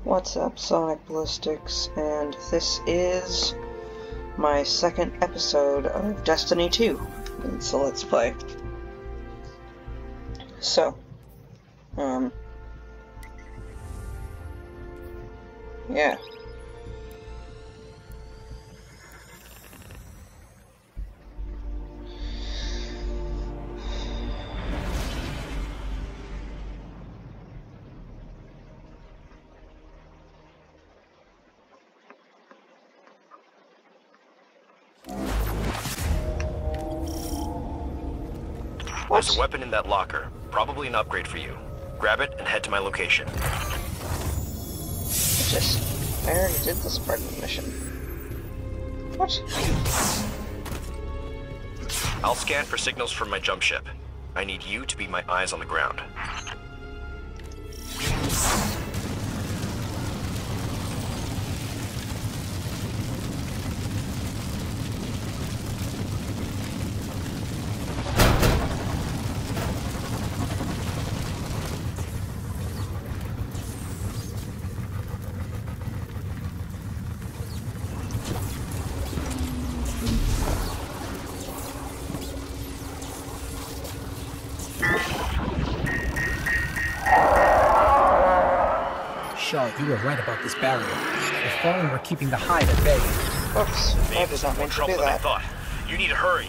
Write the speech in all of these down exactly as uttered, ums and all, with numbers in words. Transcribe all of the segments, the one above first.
What's up, Sonic Ballistics, and this is my second episode of Destiny two. It's a Let's Play. So, um, yeah. There's a weapon in that locker. Probably an upgrade for you. Grab it and head to my location. It's just, I already did this part of the mission. What? I'll scan for signals from my jump ship. I need you to be my eyes on the ground. Shaw, you were right about this barrier. The Fallen were keeping the Hive at bay. Oops, I did not mean to Trouble do than I that. thought. You need to hurry.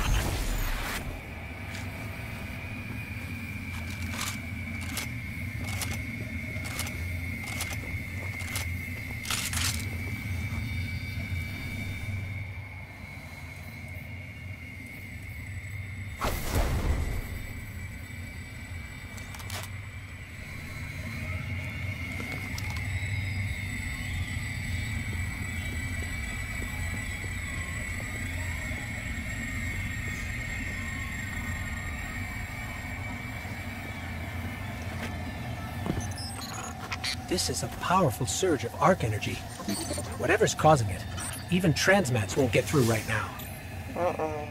This is a powerful surge of arc energy. Whatever's causing it, even transmats won't get through right now. Uh-oh.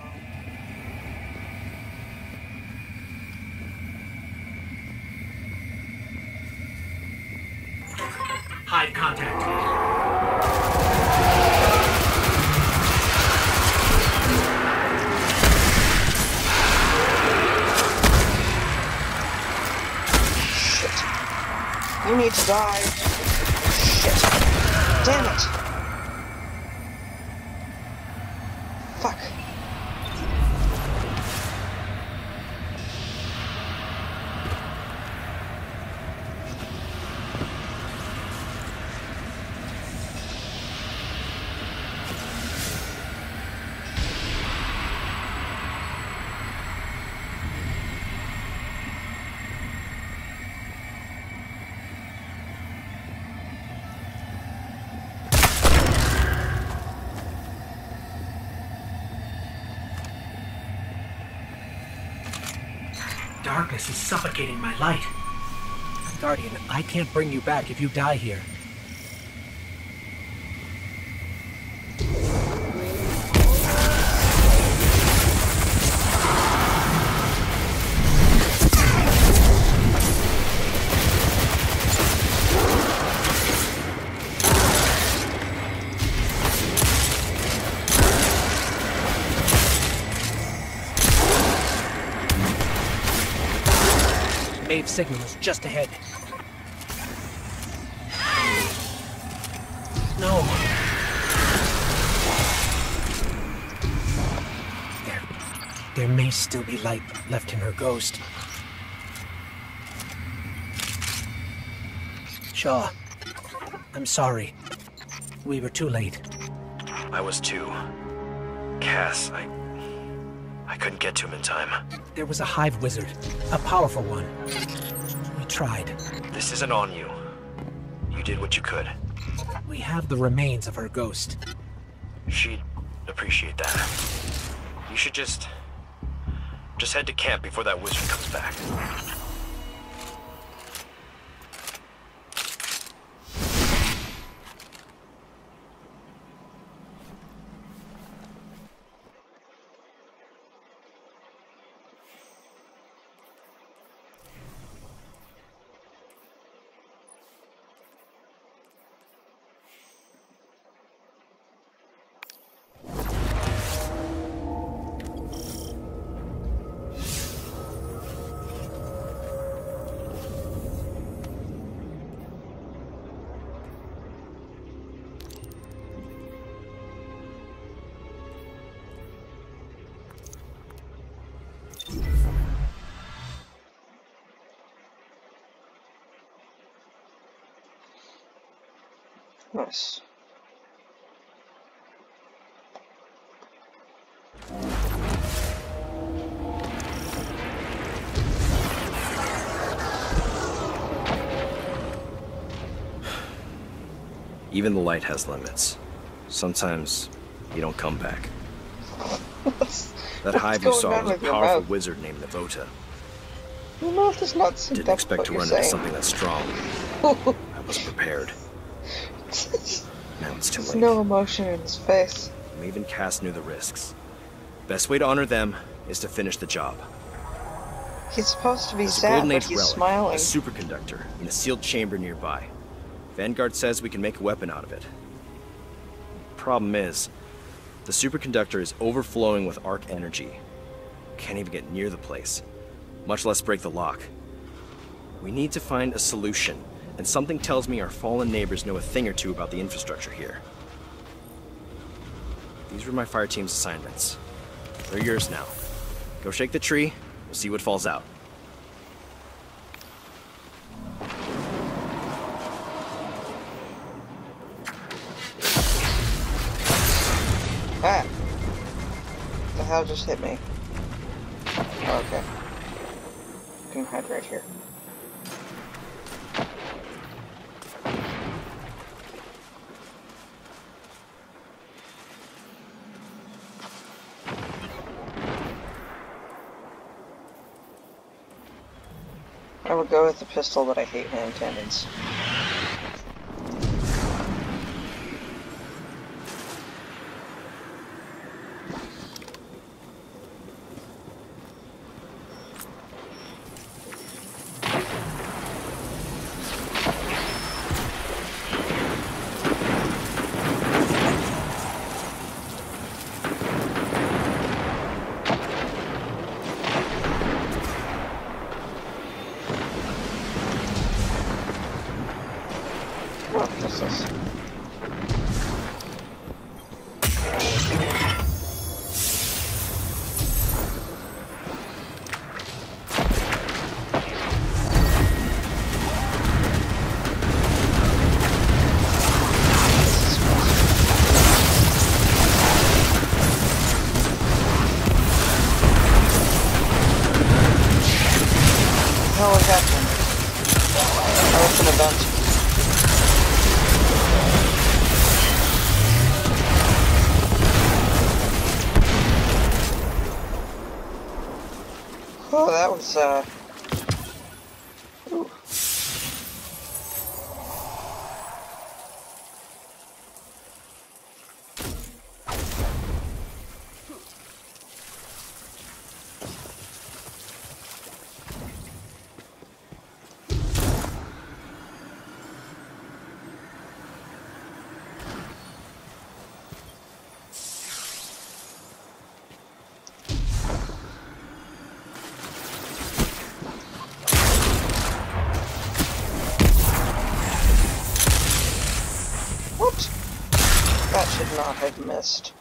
Hive contact. You need to die. Shit. Damn it. Fuck. Darkness is suffocating my light. Guardian, I can't bring you back if you die here. Maeve signal is just ahead. No. There. There may still be light left in her ghost. Shaw, I'm sorry. We were too late. I was too. Cass, I... I couldn't get to him in time. There was a Hive wizard, a powerful one. We tried. This isn't on you. You did what you could. We have the remains of her ghost. She'd appreciate that. You should just... just head to camp before that wizard comes back. Nice. Even the light has limits. Sometimes you don't come back. That hive you saw was a powerful wizard named Navota. Your mouth does not seem Didn't expect to run into something that strong. I was prepared. Now it's too There's late. no emotion in his face. Maeve and Cass knew the risks. Best way to honor them is to finish the job. He's supposed to be There's a sad, golden but age he's relic, smiling. a superconductor, in a sealed chamber nearby. Vanguard says we can make a weapon out of it. Problem is, the superconductor is overflowing with arc energy. Can't even get near the place, much less break the lock. We need to find a solution, and something tells me our fallen neighbors know a thing or two about the infrastructure here. These were my fire team's assignments. They're yours now. Go shake the tree, we'll see what falls out. Ah! The hell just hit me? Oh, okay. I can hide right here. I would go with the pistol, but I hate hand cannons. Oh, that was, uh... Ooh. What? That should not have missed.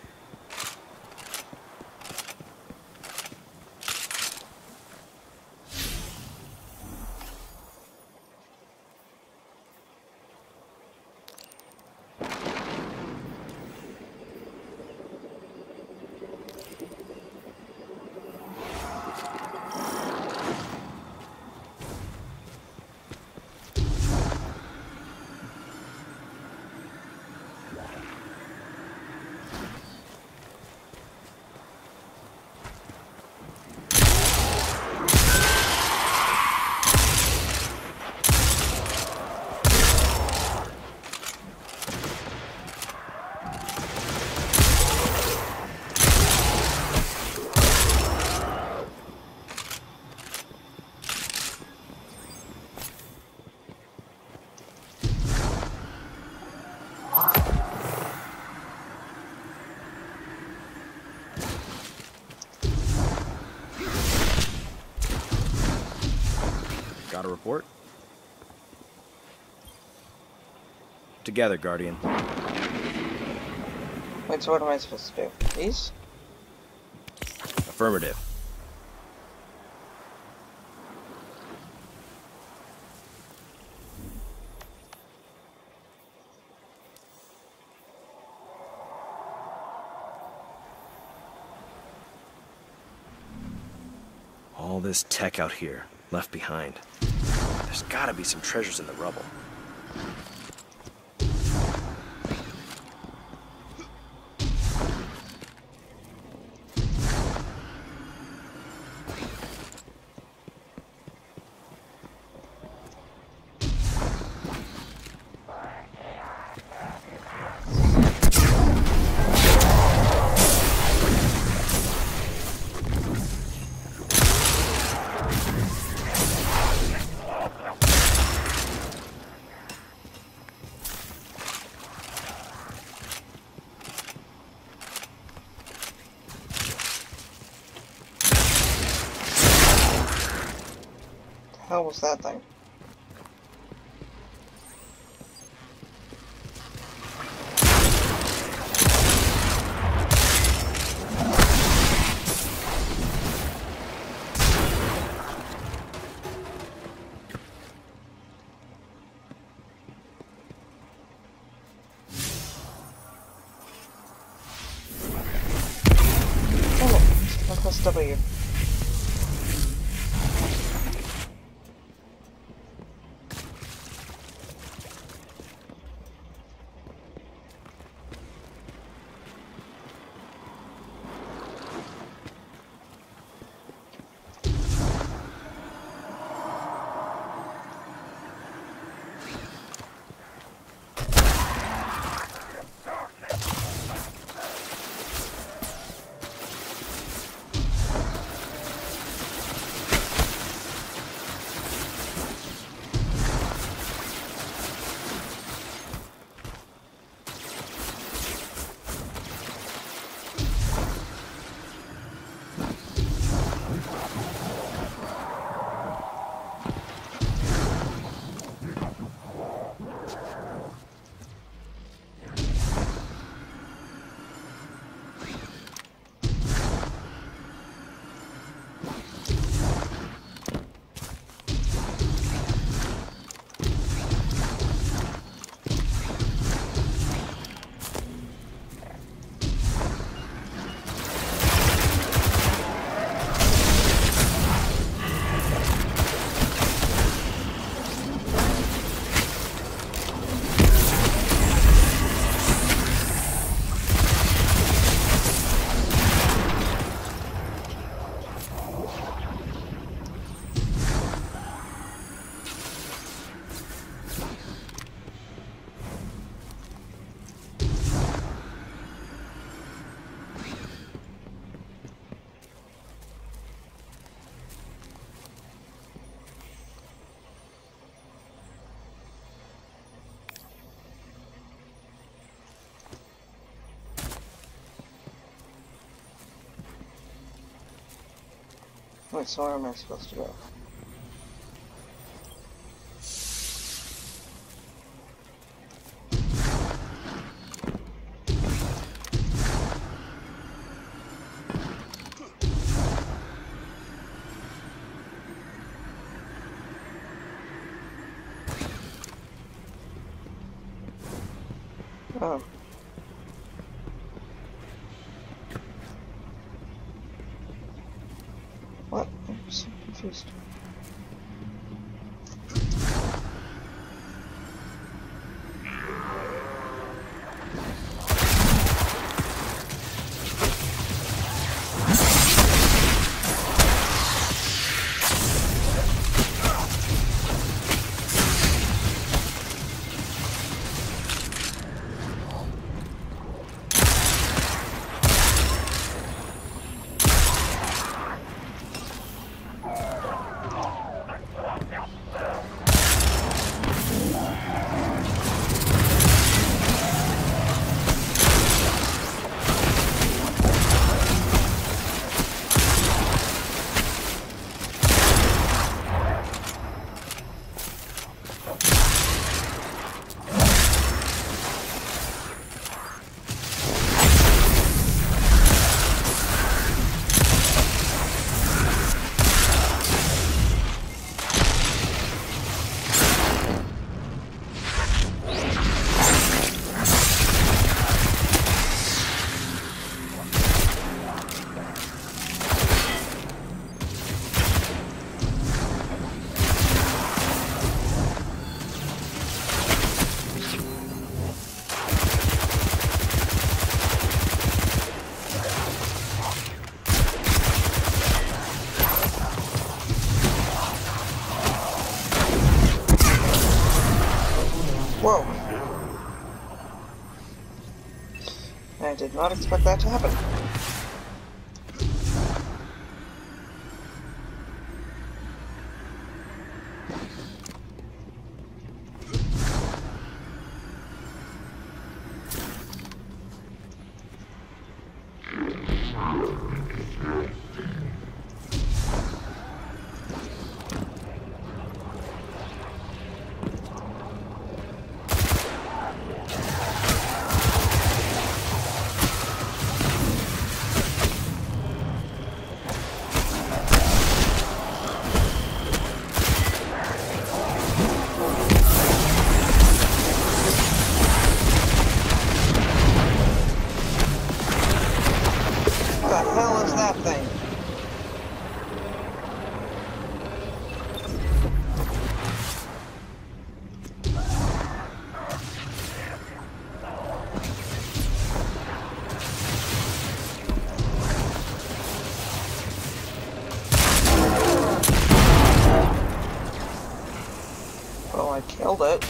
Got a report? Together, Guardian. Wait, so what am I supposed to do? These? Affirmative. All this tech out here, left behind. There's gotta be some treasures in the rubble. How was that thing? Oh, I pressed W. Wait, so where am I supposed to go? Oh. What? I'm so confused. Whoa. I did not expect that to happen. What the hell is that thing? Well, I killed it.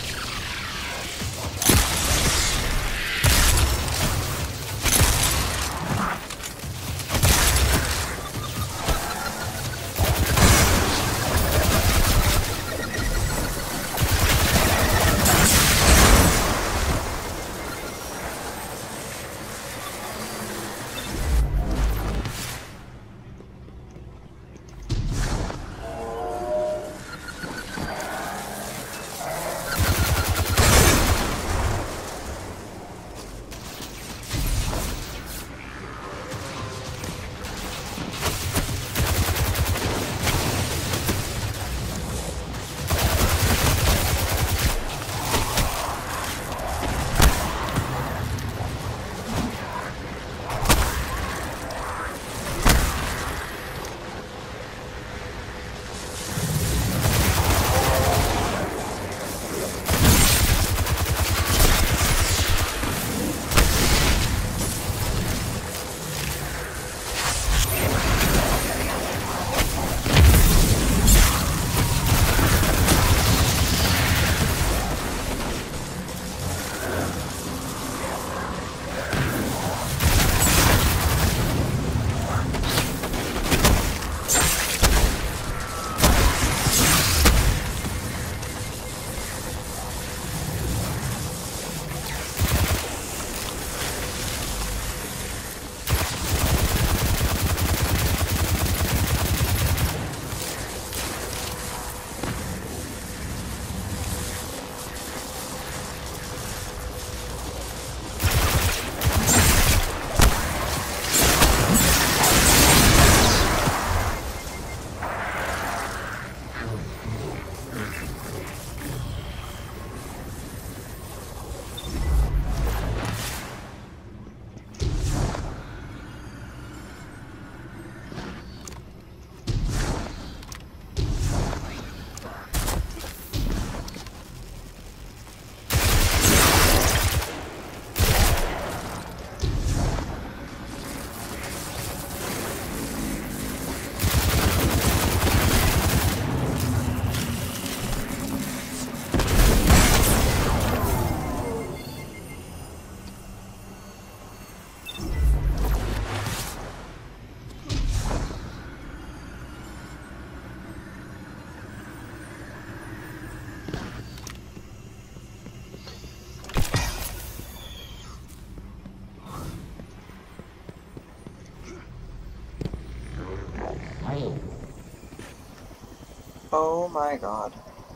Oh my god.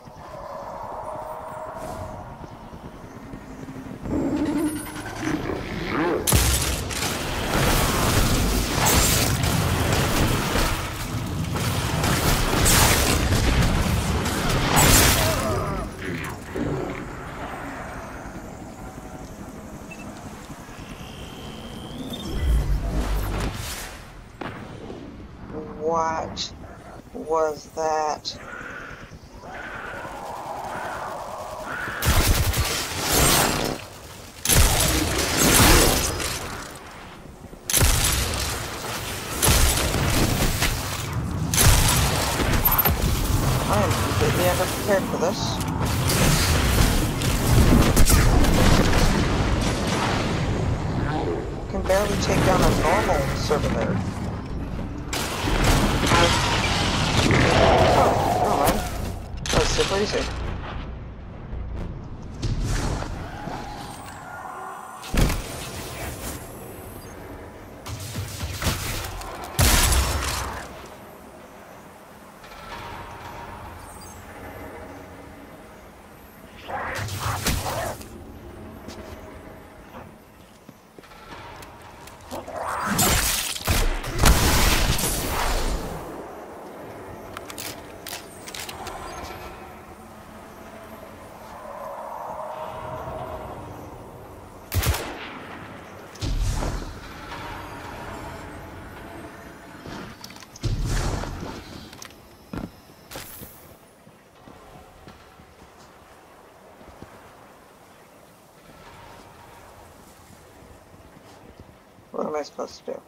What was that? I am completely unprepared for this. barely take down a normal servitor. Oh, never mind. That was super easy. What am I supposed to do?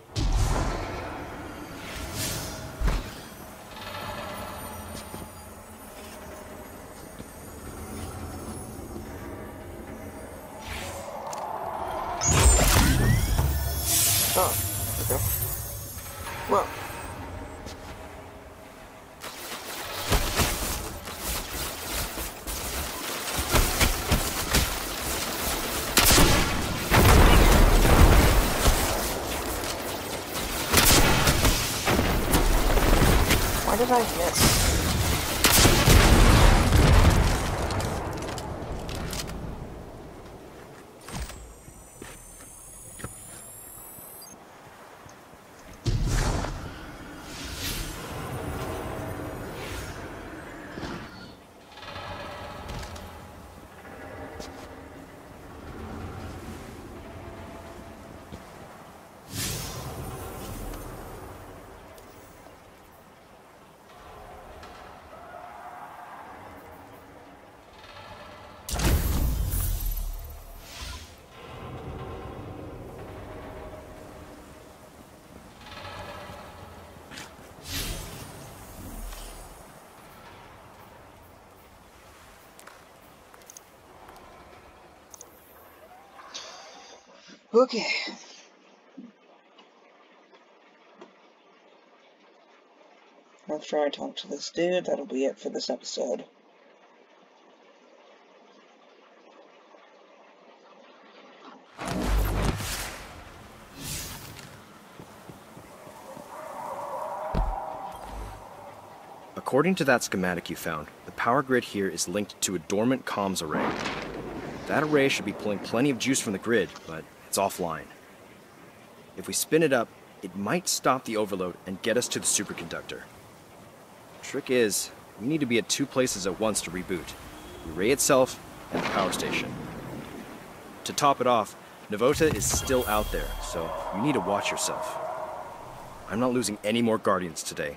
Oh, okay. Well. Why did I miss? Okay. After I talk to this dude, that'll be it for this episode. According to that schematic you found, the power grid here is linked to a dormant comms array. That array should be pulling plenty of juice from the grid, but it's offline. If we spin it up, it might stop the overload and get us to the superconductor. Trick is, we need to be at two places at once to reboot. The array itself and the power station. To top it off, Navota is still out there, so you need to watch yourself. I'm not losing any more Guardians today.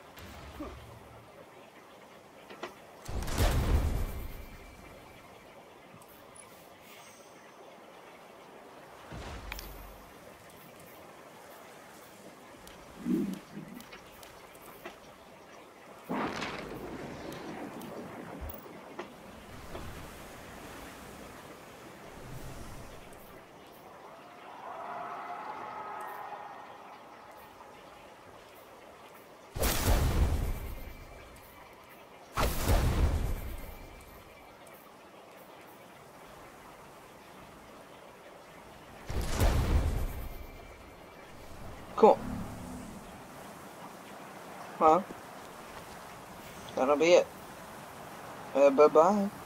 Cool. Well, that'll be it. Uh, bye-bye.